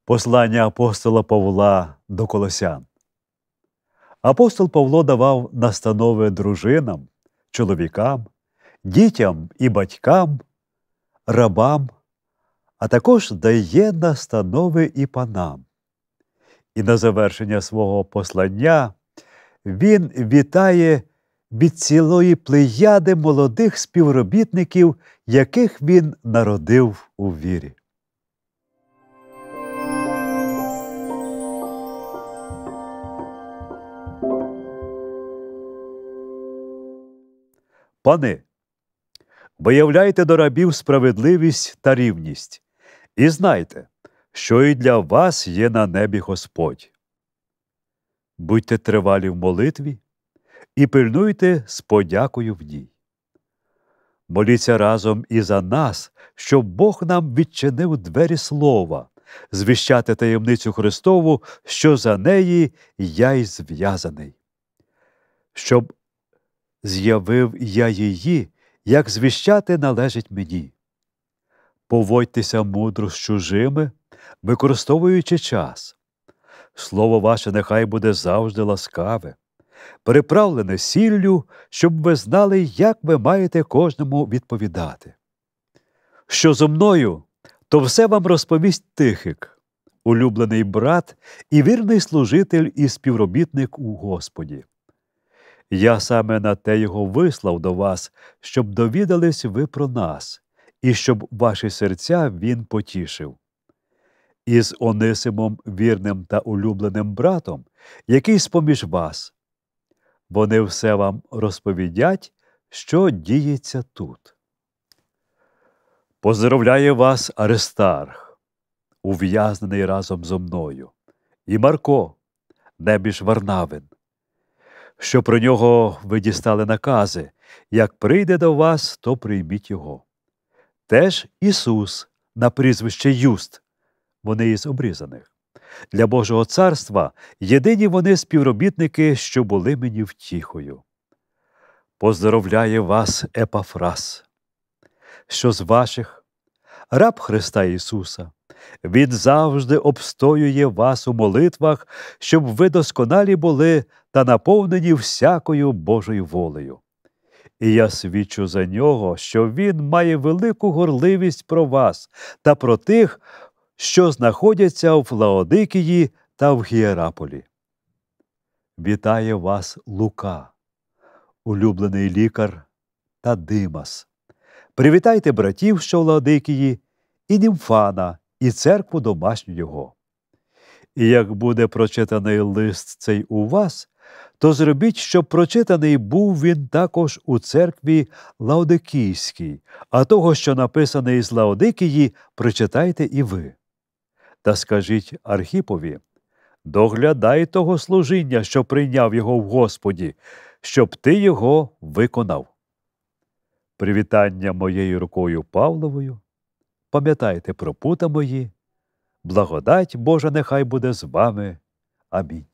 Послання апостола Павла до Колосян. Апостол Павло давав настанови дружинам, чоловікам, дітям і батькам, рабам, а також дає настанови і панам. І на завершення свого послання він вітає від цілої плеяди молодих співробітників, яких він народив у вірі. Пани, виявляйте до рабів справедливість та рівність, і знайте, що і для вас є на небі Господь. Будьте тривалі в молитві і пильнуйте з подякою в ній. Моліться разом і за нас, щоб Бог нам відчинив двері слова, звіщати таємницю Христову, що за неї я й зв'язаний. Щоб з'явив я її, як звіщати належить мені. Поводьтеся мудро з чужими, використовуючи час. Слово ваше нехай буде завжди ласкаве, приправлене сіллю, щоб ви знали, як ви маєте кожному відповідати. Що зо мною, то все вам розповість Тихик, улюблений брат і вірний служитель і співробітник у Господі. Я саме на те його вислав до вас, щоб довідались ви про нас, і щоб ваші серця він потішив. Із Онисимом, вірним та улюбленим братом, який з-поміж вас. Вони все вам розповідять, що діється тут. Поздоровляє вас Аристарх, ув'язнений разом зо мною, і Марко, небіж Варнавин, що про нього ви дістали накази, як прийде до вас, то прийміть його. Теж Ісус на прізвище Юст, вони із обрізаних. Для Божого царства єдині вони співробітники, що були мені втіхою. Поздоровляє вас Епафрас, що з ваших, раб Христа Ісуса. Він завжди обстоює вас у молитвах, щоб ви досконалі були та наповнені всякою Божою волею. І я свідчу за нього, що він має велику горливість про вас та про тих, що знаходяться в Лаодикії та в Гієраполі. Вітає вас Лука, улюблений лікар, та Димас. Привітайте братів, що в Лаодикії, і Німфана, і церкву домашню його. І як буде прочитаний лист цей у вас, то зробіть, щоб прочитаний був він також у церкві Лаодикійській, а того, що написаний з Лаодикії, прочитайте і ви. Та скажіть Архіпові, доглядай того служіння, що прийняв його в Господі, щоб ти його виконав. Привітання моєю рукою Павловою, пам'ятайте про пута мої, благодать Божа нехай буде з вами. Амінь.